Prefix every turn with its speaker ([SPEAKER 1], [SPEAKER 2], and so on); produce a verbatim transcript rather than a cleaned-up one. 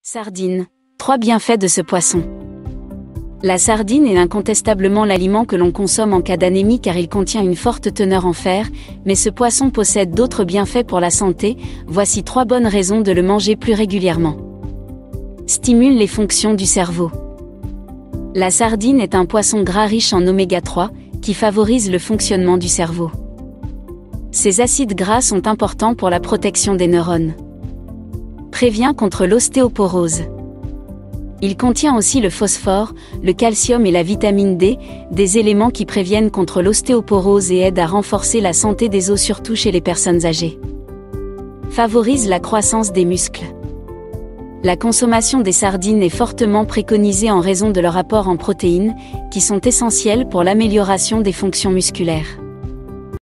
[SPEAKER 1] Sardine. Trois bienfaits de ce poisson. La sardine est incontestablement l'aliment que l'on consomme en cas d'anémie car il contient une forte teneur en fer, mais ce poisson possède d'autres bienfaits pour la santé, voici trois bonnes raisons de le manger plus régulièrement. Stimule les fonctions du cerveau. La sardine est un poisson gras riche en oméga trois, qui favorise le fonctionnement du cerveau. Ces acides gras sont importants pour la protection des neurones. Prévient contre l'ostéoporose. Il contient aussi le phosphore, le calcium et la vitamine D, des éléments qui préviennent contre l'ostéoporose et aident à renforcer la santé des os surtout chez les personnes âgées. Favorise la croissance des muscles. La consommation des sardines est fortement préconisée en raison de leur apport en protéines, qui sont essentielles pour l'amélioration des fonctions musculaires.